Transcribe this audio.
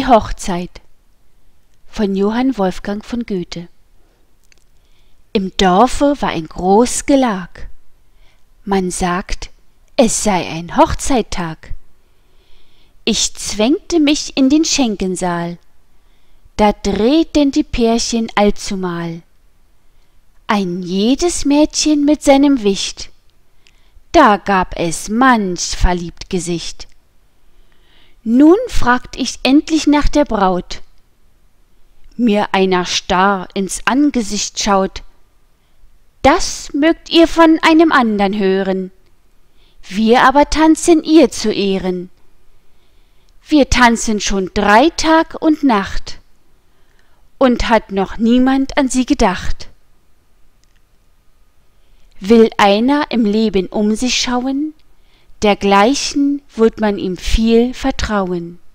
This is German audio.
Die Hochzeit von Johann Wolfgang von Goethe. Im Dorfe war ein groß Gelag. Man sagt, es sei ein Hochzeittag. Ich zwängte mich in den Schenkensaal. Da drehten die Pärchen allzumal. Ein jedes Mädchen mit seinem Wicht. Da gab es manch verliebt Gesicht. Nun fragt ich endlich nach der Braut. Mir einer starr ins Angesicht schaut. Das mögt ihr von einem andern hören. Wir aber tanzen ihr zu Ehren. Wir tanzen schon 3 Tag und Nacht. Und hat noch niemand an sie gedacht. Will einer im Leben um sich schauen, dergleichen wird man ihm viel vertrauen.